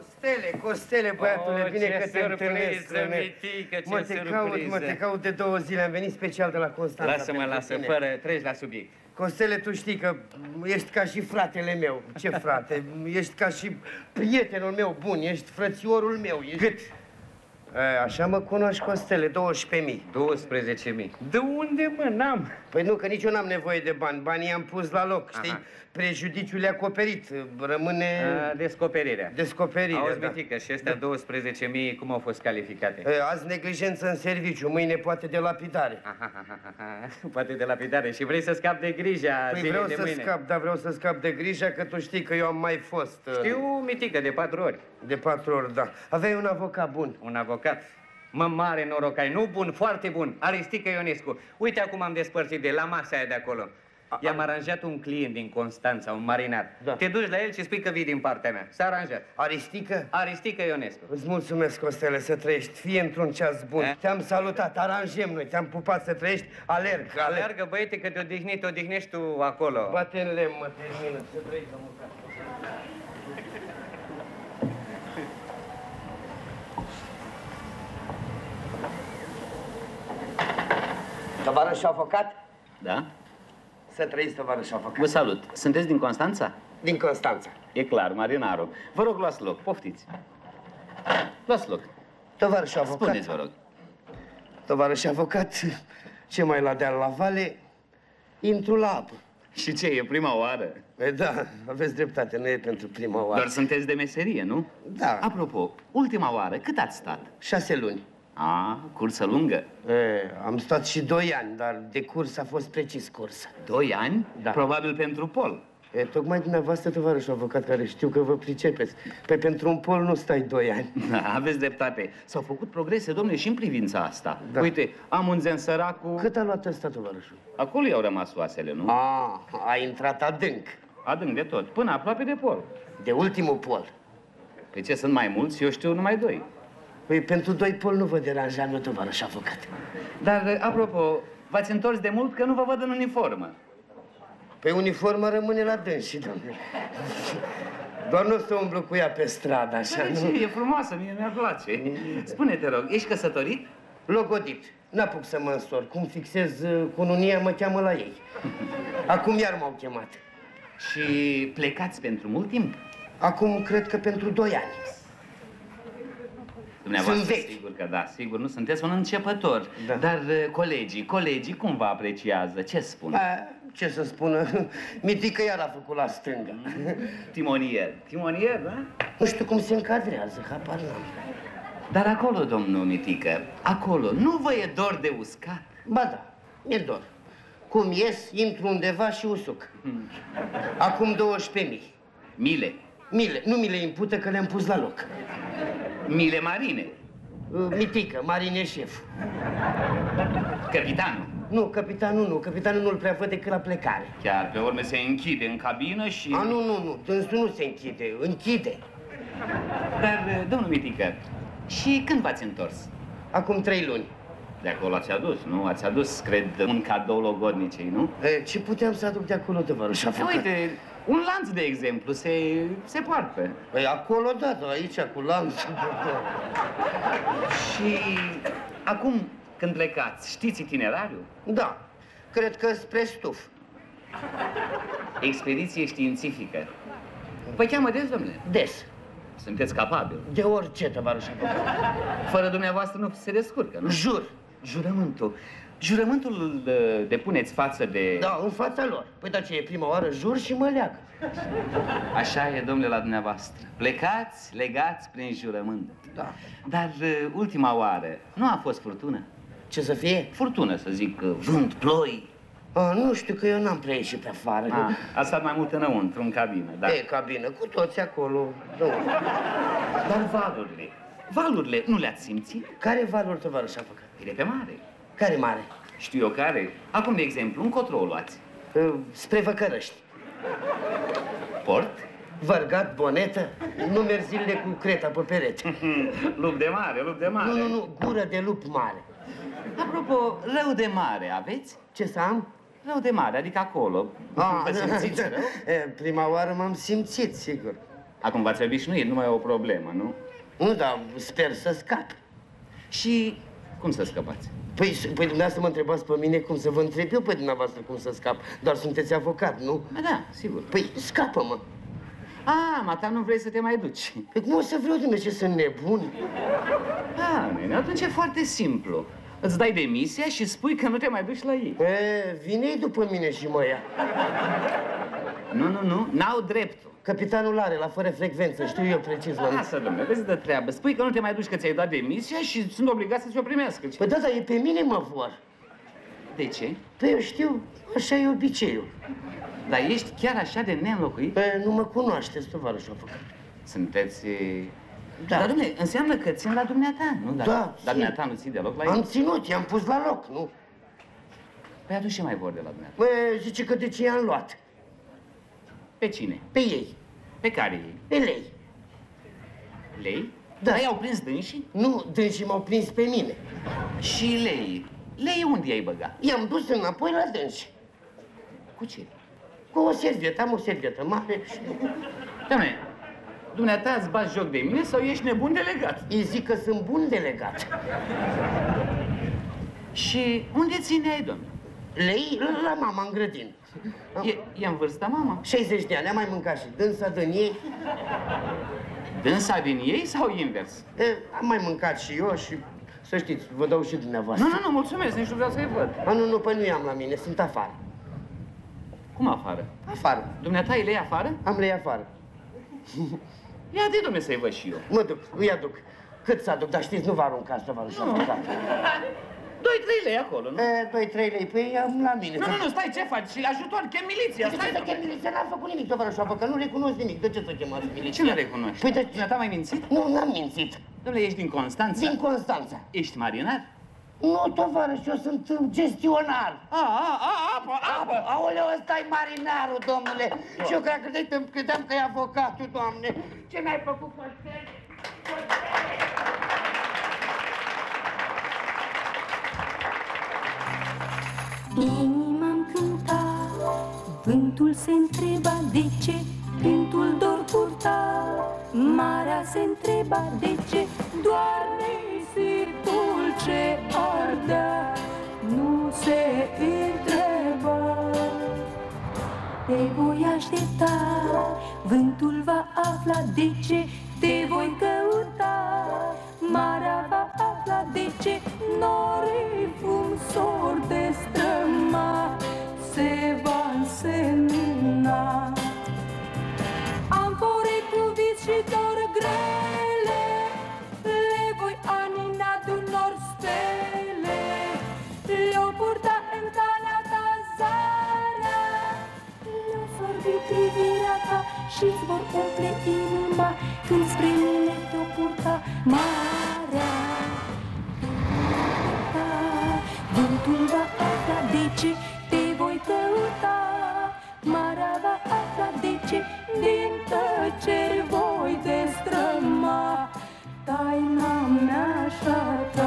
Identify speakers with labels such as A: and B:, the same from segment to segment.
A: Costele, băiatule, bine că te întâlnesc.
B: Mă,
A: te caut de 2 zile, am venit special de la Constanța.
B: Lasă, treci la subiect.
A: Costele, tu știi că ești ca și fratele meu. Ce frate? Ești ca și prietenul meu bun, ești frățiorul meu.
B: Cât?
A: Așa mă cunoști, Costele, 12.000.
B: 12.000. De unde, mă, n-am?
A: Păi nu, că nici eu n-am nevoie de bani. Banii i-am pus la loc, știi? Aha. Prejudiciul e acoperit, rămâne... Descoperirea,
B: Auzi, Mitică, și astea 12.000 cum au fost calificate?
A: Azi neglijență în serviciu, mâine poate de lapidare.
B: Poate de lapidare. Și vrei să scapi de grija
A: zilei de mâine? Vreau să scap de grija, că tu știi că eu am mai fost...
B: Știu, Mitică, de 4 ori.
A: De 4 ori, da. Aveai un avocat bun.
B: Un avocat? Mă, mare noroc ai, nu bun, foarte bun, Aristică Ionescu. Uite acum am despărțit de la masa aia de acolo. I-am aranjat un client din Constanța, un marinar. Da. Te duci la el și spui că vii din partea mea. S-a aranjat.
A: Aristică?
B: Aristică Ionescu.
A: Îți mulțumesc, Costele, să trăiești. Fie într-un ceas bun. Te-am salutat, aranjem noi, te-am pupat să trăiești. Alergă,
B: băiete, că te odihnești tu acolo.
A: Bate în lemn, mă termină, să trăiești, domnul. Tovarăș avocat?
C: Da?
A: Să trăiți, tovarăș avocat.
C: Vă salut. Sunteți din Constanța?
A: Din Constanța.
C: E clar, marinarul. Vă rog, luați loc. Poftiți. Luați loc.
A: Tovarăș avocat.
C: Spuneți, vă rog.
A: Tovarăș avocat, ce mai la deal la vale, intru la apă.
C: Și ce, e prima oară?
A: Da, aveți dreptate, nu e pentru prima oară.
C: Doar sunteți de meserie, nu?
A: Da.
C: Apropo, ultima oară, cât ați stat?
A: 6 luni.
C: Cursă lungă?
A: Am stat și 2 ani, dar de curs a fost precis cursă.
C: 2 ani?
A: Da.
C: Probabil pentru pol.
A: Tocmai dumneavoastră, tovarăș avocat, care știu că vă pricepeți. Păi pentru un pol nu stai 2 ani.
C: Aveți dreptate. S-au făcut progrese, domnule, și în privința asta. Da. Uite, Amundsen săracul...
A: Cât a luat ăsta, tovarășul?
C: Acolo i-au rămas oasele, nu?
A: A intrat adânc.
C: Adânc de tot, până aproape de pol.
A: De ultimul pol.
C: Păi ce, sunt mai mulți? Eu știu numai 2.
A: Păi pentru 2 pol nu vă deranjeam eu, tovarăș avocat.
C: Dar, apropo, v-ați întors de mult că nu vă văd în uniformă.
A: Păi uniforma rămâne la dânsii, domnule. Doar nu o să umblu cu ea pe stradă, așa,
C: nu? E frumoasă, mie mi-ar place. Spune, te rog, ești căsătorit?
A: Logodit. N-apuc să mă însor. Cum fixez cununia, mă cheamă la ei. Acum iar m-au chemat.
C: Și plecați pentru mult timp?
A: Acum cred că pentru 2 ani.
C: Dumneavoastră, sunt vechi. Sigur că da, sigur, nu sunteți un începător. Da. Dar colegii cum vă apreciază? Ce spun?
A: Ce să spună? Mitică iar a făcut la stânga.
C: Timonier, da?
A: Nu știu cum se încadrează, habar n-am.
C: Dar acolo, domnul Mitică, acolo, nu vă e dor de uscat?
A: Ba da, mi-e dor. Cum ies, intru undeva și usuc. Acum 12.000.
C: Mile?
A: Nu mi le impută că le-am pus la loc.
C: Mile marine?
A: Mitică, marine șef.
C: Capitanul?
A: Nu, capitanul nu-l prea văd decât la plecare.
C: Chiar pe urmă se închide în cabină și...
A: Nu, dânsul nu se închide.
C: Dar, domnul Mitică, și când v-ați întors?
A: Acum 3 luni.
C: De acolo ați adus, nu? Ați adus, cred, un cadou logodnicei, nu?
A: Ce puteam să aduc de acolo, tovarăș avocat?
C: Uite, un lanț, de exemplu, se poartă.
A: Păi acolo, da, aici, cu lanțul.
C: Și acum, când plecați, știți itinerariul?
A: Da, cred că spre Stuf.
C: Expediție științifică. Păi cheamă des, domnule?
A: Des.
C: Sunteți capabil?
A: De orice, tovarăș avocat.
C: Fără dumneavoastră nu se descurcă, nu?
A: Jur.
C: Jurământul îl depuneți față de...
A: Da, în fața lor. Păi da, ce e prima oară, jur și mă leagă.
C: Așa e, domnule, la dumneavoastră. Plecați, legați prin jurământ.
A: Da.
C: Dar ultima oară nu a fost furtună?
A: Ce să fie?
C: Furtună, să zic, vânt, ploi.
A: Nu știu, că eu n-am prea ieșit pe afară.
C: A stat mai mult înăuntru, în cabină, da.
A: Cabină, cu toți acolo.
C: Dar valurile, nu le-ați simțit?
A: Care valuri, tovarăș avocat?
C: E de pe mare.
A: Care mare?
C: Știu eu care. Acum, de exemplu, încotro o luați?
A: Spre Văcărăști.
C: Port?
A: Vărgat, bonetă, nu merg zilele cu creta pe perete.
C: Lup de mare.
A: Nu, gură de lup mare.
C: Apropo, rău de mare aveți?
A: Ce să am?
C: Rău de mare, adică acolo. Vă simțiți rău?
A: Prima oară m-am simțit, sigur.
C: Acum v-ați obișnuit, nu mai e o problemă, nu?
A: Nu, dar sper să scap.
C: Și cum să scăpați?
A: Păi dumneavoastră mă întrebați pe mine cum să vă întreb eu pe dumneavoastră cum să scap. Doar sunteți avocat, nu?
C: Da, sigur.
A: Păi scapă-mă.
C: Mata, nu vrei să te mai duci.
A: Păi cum o să vreau, Dumnezeu, ce sunt nebun?
C: Nene, atunci e foarte simplu. Îți dai demisia și spui că nu te mai duci la ei.
A: Vine-i după mine și mă ia.
C: Nu, n-au dreptul.
A: Capitanul are, la fără frecvență, știu eu precis.
C: Lasă, domnule, vezi de treabă. Spui că nu te mai duci, că ți-ai dat demisia și sunt obligat să ți-o primească.
A: Păi da, dar e pe mine mă vor.
C: De ce?
A: Păi eu știu, așa e obiceiul.
C: Dar ești chiar așa de neînlocuit?
A: Nu mă cunoașteți, tovarășul avocat.
C: Sunteți...
A: Da.
C: Dar, dom'le, înseamnă că țin la dumneata, nu?
A: Da.
C: Dar dumneata nu ții deloc la ei?
A: Am ținut, i-am pus la loc, nu?
C: Păi atunci ce mai vor de la dumneata?
A: Păi zice că de ce i-am luat?
C: Pe cine?
A: Pe ei.
C: Pe care ei?
A: Pe lei.
C: Lei?
A: Da.
C: Dar i-au prins dânsii?
A: Nu, dânsii m-au prins pe mine.
C: Și lei? Lei unde i-ai băgat?
A: I-am dus înapoi la dânsi.
C: Cu ce?
A: Cu o servietă, am o servietă mare și...
C: Doamne, dumneata îți bați joc de mine sau ești nebun delegat?
A: Îi zic că sunt bun delegat.
C: Și unde țineai, domnule?
A: Lei la mama în grădină.
C: E în vârstă, mama?
A: 60 de ani, am mai mâncat și dânsa din ei.
C: Dânsa din ei sau invers?
A: Am mai mâncat și eu și, să știți, vă dau și dumneavoastră.
C: Nu, mulțumesc, nici nu vreau să-i văd.
A: Nu, păi nu i-am la mine, sunt afară.
C: Cum afară?
A: Afară.
C: Dumneata îi lei afară?
A: Am lei afară.
C: Ia de, dom'le, să-i văd și eu.
A: Mă duc, îi aduc. Cât să aduc, dar știți, nu vă aruncați, tovarășul avocat.
C: 2-3 lei acolo, nu?
A: 2-3 lei, păi am la mine.
C: Nu, stai, ce faci? Și ajutor, chem miliția,
A: De
C: stai.
A: ce să chem miliția? N-am făcut nimic, tovarășul avocat, nu recunosc nimic. De ce să chemați miliția?
C: Ce nu recunoști?
A: Păi de...
C: Dumneata m-ai mințit?
A: Nu, n-am mințit.
C: Dom'le, ești din Constanța?
A: Din Constanța.
C: Ești marinar?
A: Nu, tovarăș, eu sunt gestionar.
C: Apă!
A: Aoleu, ăsta-i marinarul, domnule. Și eu credeam că e avocatul, doamne. Ce mi-ai făcut, păstele?
D: Inima-mi cânta, vântul se întreba de ce printul dor purta. Marea se întreba de ce doar nisipul ce ardea nu se întreba. Te voi aștepta, vântul va afla de ce te voi căuta. Marea va afla de ce norii fum sor de străma se va însemna. Amfore cu vis și dor grele le voi anina d'un nor stele. Le-o purta în calea ta zarea, le-o sorbi privirea ta și-ți vor umple inima când spre mine te-o purta marea. Vântul va afla de ce te voi căuta. Marea va afla de ce din tăceri voi destrăma taina mea și-a ta.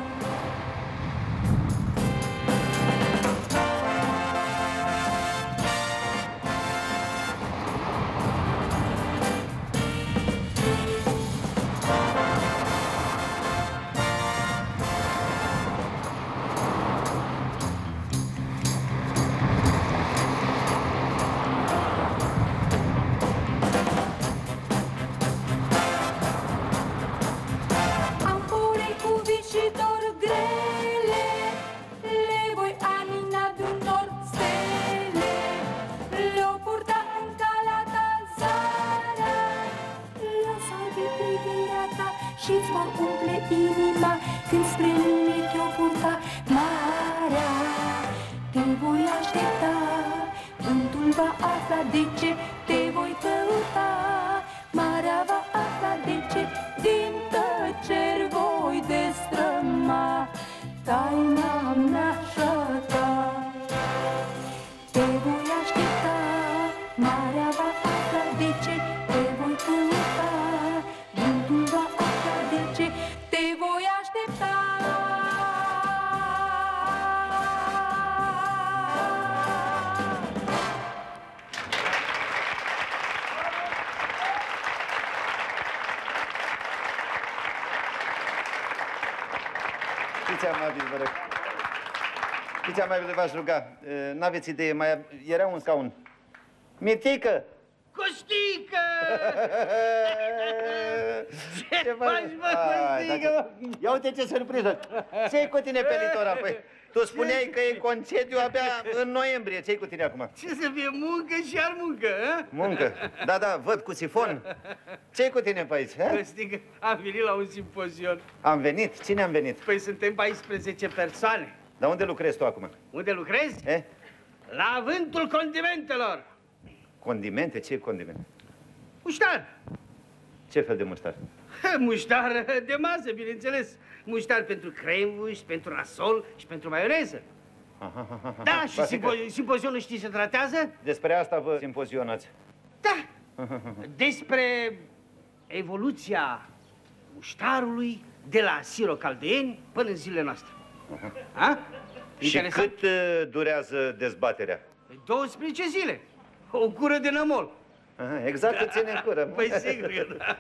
D: Și-ți vor umple inima când spre mine te-o purta marea. Te voi aștepta, vântul va afla de ce te voi căuta. Marea va afla de ce din tăceri voi destrăma taina mea și-a ta. Te voi aștepta, marea va afla de ce te voi căuta. Vântul va afla de ce te voi aștepta.
E: Fiți amabil, vă rog. Fiți amabil, v-aș ruga. N-aveți idee, mai era un scaun. Mitică!
A: Costică! Ce faci, mă, Costică?
E: Ia uite ce surpriză! Ce-i cu tine pe litora, păi? Tu spuneai că e concediu abia în noiembrie. Ce-i cu tine acum?
A: Ce să fie muncă și iar muncă, a?
E: Muncă? Da, da, văd cu sifon. Ce-i cu tine pe aici, a?
A: Costică, am venit la un simpozion.
E: Am venit? Cine am venit?
A: Păi suntem 14 persoane.
E: Dar unde lucrezi tu acum?
A: Unde lucrezi? La vântul condimentelor.
E: Condimente? Ce condimente?
A: Muștar.
E: Ce fel de muștar?
A: Muștar de masă, bineînțeles. Muștar pentru crembuș, pentru rasol și pentru maioneză. Da, și simpozionul știi ce tratează?
E: Despre asta vă simpozionați.
A: Da. Despre evoluția muștarului de la sirocaldeeni până în zilele noastre.
E: Și cât durează dezbaterea?
A: 12 zile. O cură de nămol.
E: Exact cât ține în cură.
A: Păi sigur că da.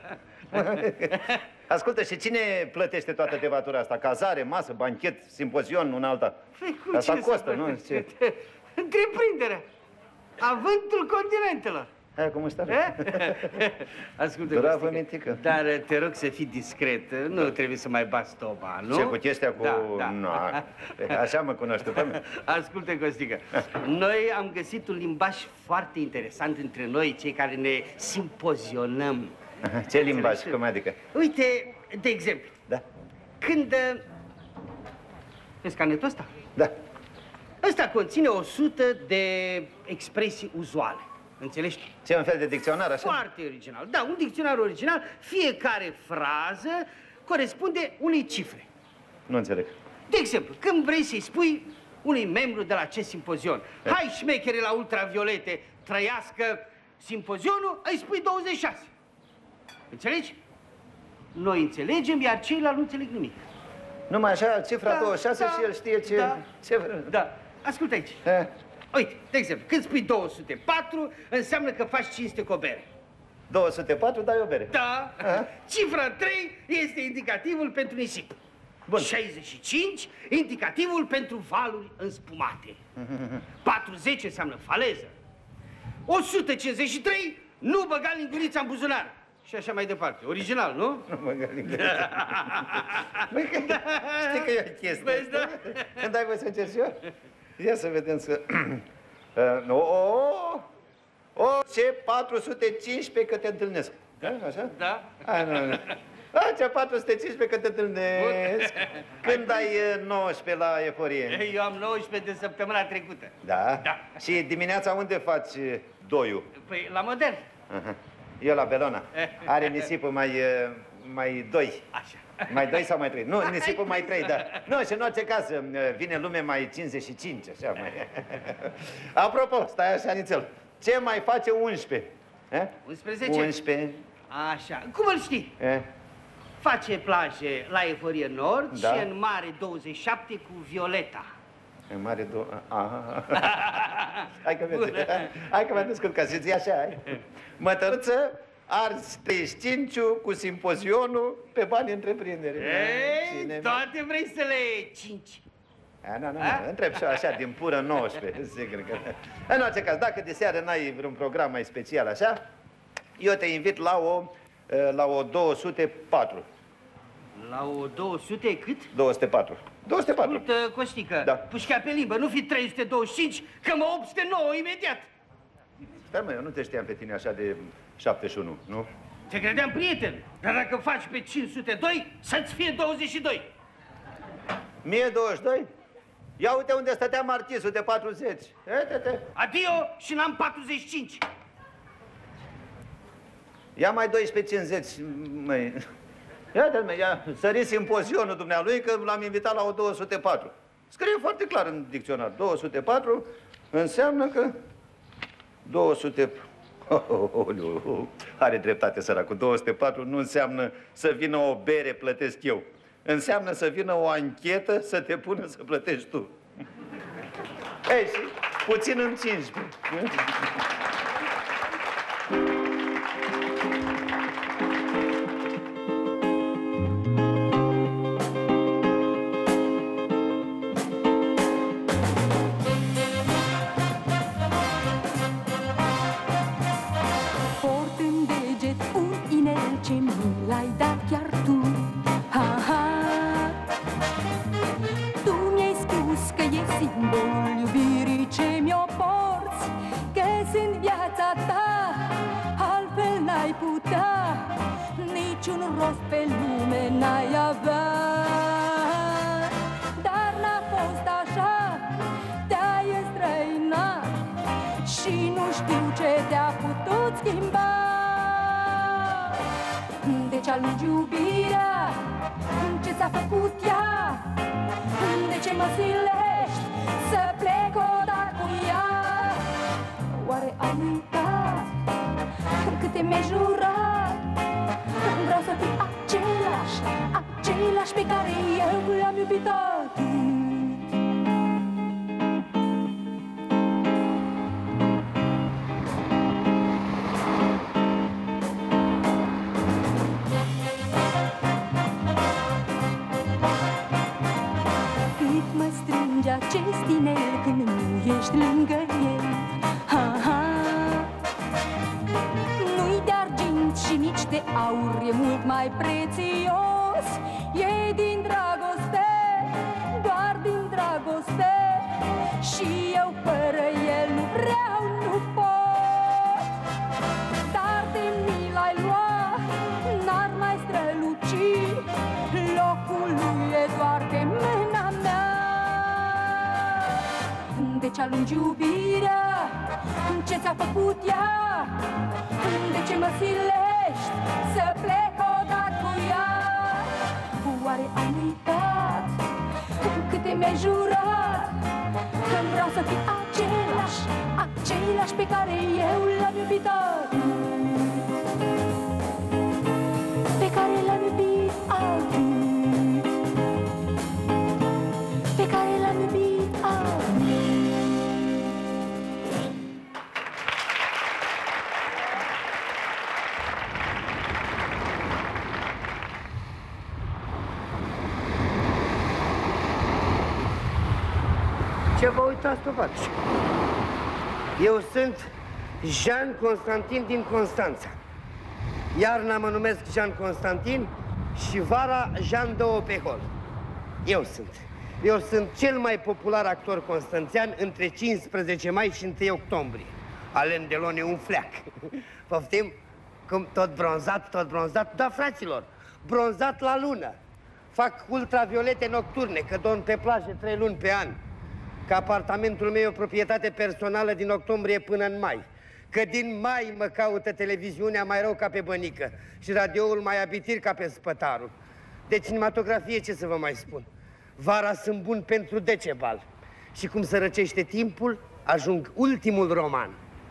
E: Ascultă, și cine plătește toată devatura asta? Cazare, masă, banchet, simpozion, una alta? Asta costă, nu?
A: Întreprinderea. Avântul continentelor.
E: Hai, cum stai?
A: Ascultă,
E: Bravă, Mitică.
A: Dar te rog să fii discret. Nu trebuie să mai bați toba, nu?
E: Ce, cu chestia cu...
A: Da.
E: No, așa mă cunoaște pe mine.
A: Ascultă, Costică, noi am găsit un limbaj foarte interesant între noi, cei care ne simpozionăm.
E: Ce limbaj? Cum adică?
A: Uite, de exemplu.
E: Da.
A: Când... Vezi canetul ăsta?
E: Da.
A: Ăsta conține 100 de expresii uzuale. Înțelegi?
E: Ce, un fel de dicționar, așa?
A: Foarte original. Da, un dicționar original. Fiecare frază corespunde unei cifre.
E: Nu înțeleg.
A: De exemplu, când vrei să-i spui unui membru de la acest simpozion, hai șmechere la ultraviolete, trăiască simpozionul, îi spui 26. Înțelegi? Noi înțelegem, iar ceilalți nu înțeleg nimic.
E: Numai așa, cifra 26 și el știe ce...
A: Da. Ascultă aici. Uite, de exemplu, când spui 204, înseamnă că faci cinste cu o bere.
E: 204, dai o bere.
A: Da. Cifra 3 este indicativul pentru nisip. Bun. 65, indicativul pentru valuri înspumate. 40 înseamnă faleză. 153, nu băga lingurița în buzunar. Și așa mai departe. Original, nu?
E: Nu băga lingurița. Știi că e o chestie.
A: Vezi, da?
E: Când ai voi să încerci eu? Ia să vedem să... ce 415 că te întâlnesc. Da, așa?
A: Da.
E: Nu. Ce 415 că te întâlnesc. Când ai 19 la eforie?
A: Eu am 19 de săptămâna trecută.
E: Da? Și dimineața unde faci doiul?
A: Păi la Modern.
E: Eu la Belona. Are nisipul mai 2.
A: Așa.
E: Mai 2 sau mai 3? Nu, nisipul mai 3, da. Nu, și în orice caz, vine lume mai 55, așa mai... Apropo, stai așa, nițel. Ce mai face 11?
A: 11?
E: 11.
A: Așa. Cum îl știi? Face plaje la Eforie Nord și în Mare 27 cu Violeta.
E: În Mare Hai că vezi. Hai că m-am descurcat și zi așa, hai. Mătăruță, arzi 35 cu simpozionul pe bani întreprindere.
A: Ei, toate vrei să le 5.
E: Nu, întreb și așa, din pură 19, sigur că... În orice caz, dacă de seară n-ai vreun program mai special așa, eu te invit la o 204.
A: La o 200 cât?
E: 204. 204.
A: Ascultă, Costică, pușca pe limbă, nu fi 325, că mă 809 imediat.
E: Stai mă, eu nu te știam pe tine așa de 71, nu?
A: Te credeam prieten, dar dacă faci pe 502, să-ți fie 22.
E: Mie 22? Ia uite unde stătea marchisul de 40.
A: Adio și n-am 45.
E: Ia mai 12,50, măi. Ia sări simpozionul dumnealui că l-am invitat la o 204. Scrie foarte clar în dicționar. 204 înseamnă că 200... Are dreptate săracul. 204 nu înseamnă să vină o bere, plătesc eu. Înseamnă să vină o anchetă să te pună să plătești tu. Ei, și puțin în 15.
D: ce mi l-ai dat chiar tu. Ha-ha. Tu mi-ai spus că e simbolul iubirii ce mi-o porți, că sunt viața ta, altfel n-ai putea, niciun rost pe lume n-ai avea. Dar n-a fost așa, te-ai înstrăinat și nu știu ce te-a putut schimba. Deci alungi iubirea, ce ți-a făcut ea? De ce mă silești să plec odată cu ea? Oare ai uitat câte mi-ai jurat? Vreau să fii același pe care eu l-am iubit atât. Acest tinel când nu ești lângă el. Ha-ha. Nu-i de argint și nici de aur, e mult mai prețios. E din dragoste, doar din dragoste, și eu fără el nu vreau, nu pot. Dar de mi l-ai luat, n-ar mai străluci, locul lui e doar pe mâna mea. Deci alungi iubirea, ce ți-a făcut ea? De ce mă silești să plec odată cu ea? Oare ai uitat câte mi-ai jurat? Că vreau să fii același pe care eu l-am iubit atât, pe care l-am iubit atât, pe care l-am iubit atât.
F: Ce vă uitați, tovarăși? Eu sunt Jean Constantin din Constanța. Iarna mă numesc Jean Constantin și vara Jean de Opehol. Eu sunt cel mai popular actor constanțean între 15 mai și 1 octombrie. Alain Delon e un fleac. Poftim? Cum tot bronzat? Da, fraților, bronzat la lună. Fac ultraviolete nocturne, că dorm pe plajă 3 luni pe an. Că apartamentul meu e o proprietate personală din octombrie până în mai. Că din mai mă caută televiziunea mai rău ca pe bănică și radioul mai abitir ca pe spătarul. De cinematografie ce să vă mai spun? Vara sunt bun pentru Decebal. Și cum se răcește timpul, ajung ultimul roman.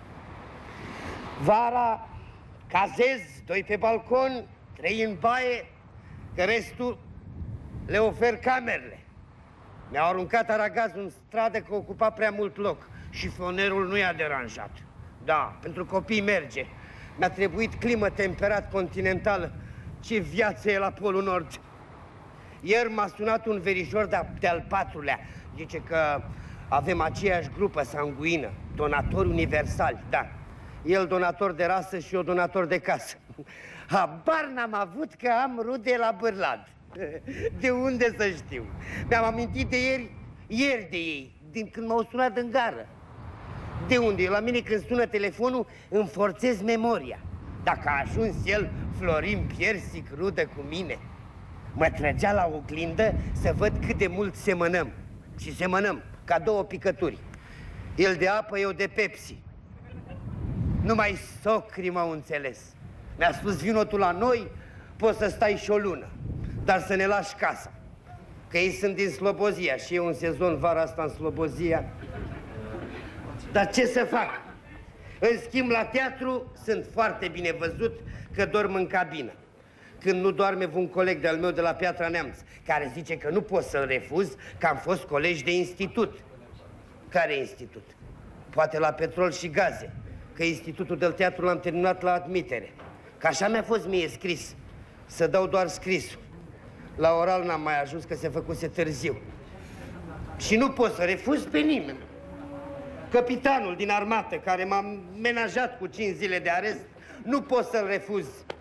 F: Vara cazez, 2 pe balcon, 3 în baie, că restul le ofer camerele. Mi-au aruncat aragazul în stradă că ocupa prea mult loc și fonerul nu i-a deranjat. Da, pentru copii merge. Mi-a trebuit climă temperat continentală. Ce viață e la Polul Nord! Ieri m-a sunat un verișor de-al 4-lea. Zice că avem aceeași grupă sanguină, donatori universali, da. El donator de rasă și eu donator de casă. Habar n-am avut că am rude la Bârlad. De unde să știu? Mi-am amintit de ieri de ei, din când m-au sunat în gară. De unde? La mine când sună telefonul îmi forțez memoria. Dacă a ajuns el, Florin Piersic, rudă cu mine, mă trăgea la oglindă să văd cât de mult semănăm. Și semănăm, ca 2 picături. El de apă, eu de Pepsi. Numai socrii m-au înțeles. Mi-a spus, vino tu la noi, poți să stai și o lună, dar să ne lași casa. Că ei sunt din Slobozia și eu un sezon vara asta în Slobozia. Dar ce să fac? În schimb, la teatru sunt foarte bine văzut că dorm în cabină. Când nu doarme un coleg de-al meu de la Piatra Neamț, care zice că nu pot să-l refuz, că am fost colegi de institut. Care institut? Poate la Petrol și Gaze, că institutul de teatru l-am terminat la admitere. Că așa mi-a fost mie scris, să dau doar scrisul. La oral n-am mai ajuns, că se făcuse târziu. Și nu pot să refuz pe nimeni. Capitanul din armată, care m-a menajat cu 5 zile de arest, nu pot să-l refuz.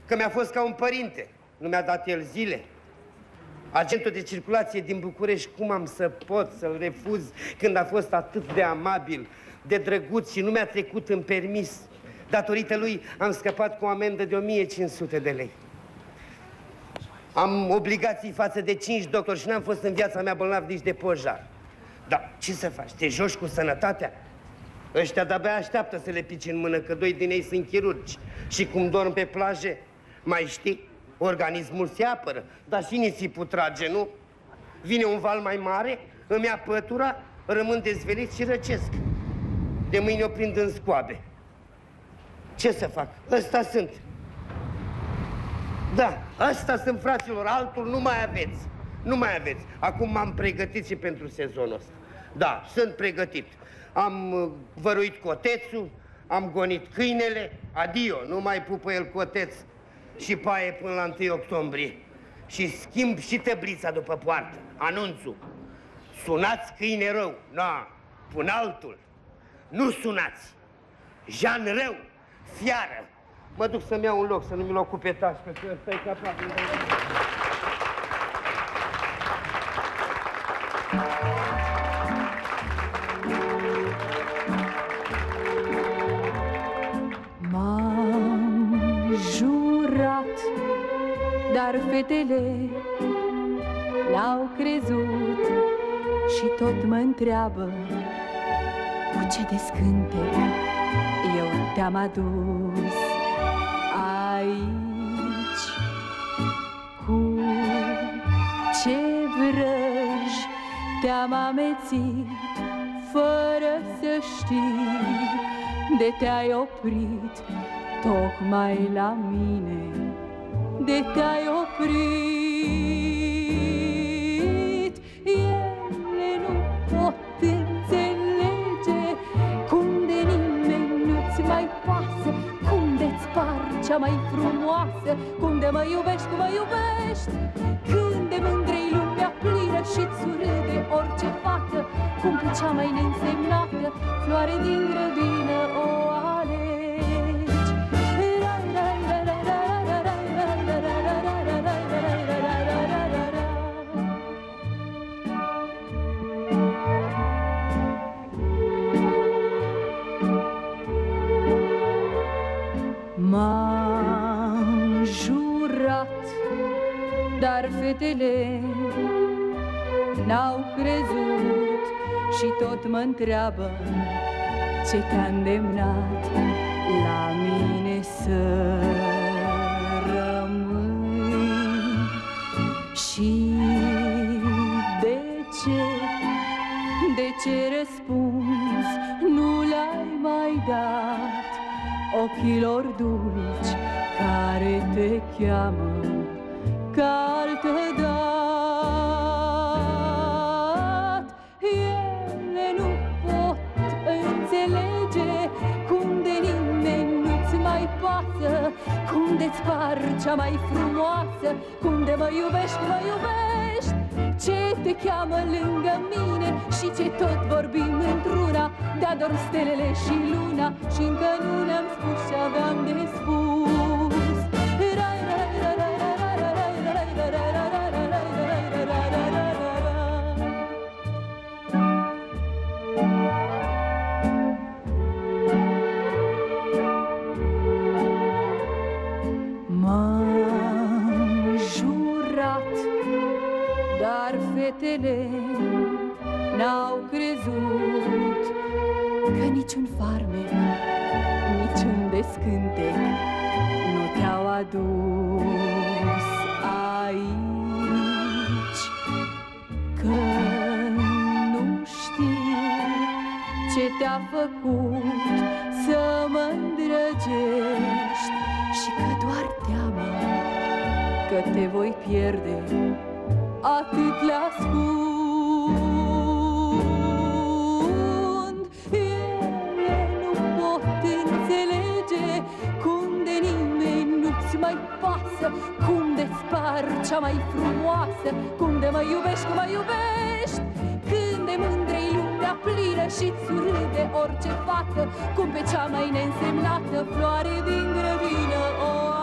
F: că mi-a fost ca un părinte. Nu mi-a dat el zile. Agentul de circulație din București, cum am să pot să-l refuz când a fost atât de amabil, de drăguț și nu mi-a trecut în permis? Datorită lui am scăpat cu o amendă de 1500 de lei. Am obligații față de 5 doctori și n-am fost în viața mea bolnav nici de pojar. Dar ce să faci? Te joci cu sănătatea? Ăștia de-abia așteaptă să le pici în mână, că 2 din ei sunt chirurgi. Și cum dorm pe plaje, mai știi? Organismul se apără, dar și nisipul trage, nu? Vine un val mai mare, îmi ia pătura, rămân dezvelit și răcesc. De mâine o prind în scoabe. Ce să fac? Ăsta sunt. Da, ăsta sunt, fraților, altul nu mai aveți. Nu mai aveți. Acum m-am pregătit și pentru sezonul ăsta. Da, sunt pregătit. Am văruit cotețul, am gonit câinele, adio, nu mai pupă el coteț și paie până la 1 octombrie. Și schimb și tăblița după poartă, anunțul. Sunați câine rău, na, pun altul. Nu sunați. Jean rău, fiară. Mă duc să-mi iau un loc, să nu mi-l ocupe tașcă, că ăsta e capabil de...
D: M-am jurat, dar fetele n-au crezut și tot mă întreabă cu ce de scântec eu te-am adus aici, cu ce vrăji te-am amețit fără să știi, de te-ai oprit tocmai la mine, de te-ai oprit. Ele nu pot înțelege cum de nimeni nu-ți mai pasă, cum de-ți par cea mai frumoasă, cum de mă iubești, cum mă iubești, când de mândrei lumea plină și-ți surâde orice fată, cum pe cea mai neînsemnată floare din grădină o alegi. M-am jurat, dar fetele n-au crezut și tot mă întreabă ce te-a îndemnat la mine să rămâi și de ce răspuns nu le-ai mai dat ochilor dulci care te cheamă ca altădat. Ele nu pot înțelege cum de nimeni nu-ți mai pasă, cum de-ți par cea mai frumoasă, cum de mă iubești, cum mă iubești, ce te cheamă lângă mine și ce tot vorbim într-una, de ador stelele și luna și încă nu ne-am spus ce aveam de spus. M-am jurat, dar fetele n-au crezut că niciun farmec, niciun descântec nu te-au adus aici, că nu știu ce te-a făcut să mă îndrăgești și că doar teama că te voi pierde atât le ascund. Ele nu pot înțelege cum de nimeni nu-ți mai pasă, cum de-ți par cea mai frumoasă, cum de mă iubești, cum mă iubești, când de mândrei lumea plină și-ți surâde orice fată, cum pe cea mai neînsemnată floare din grădină o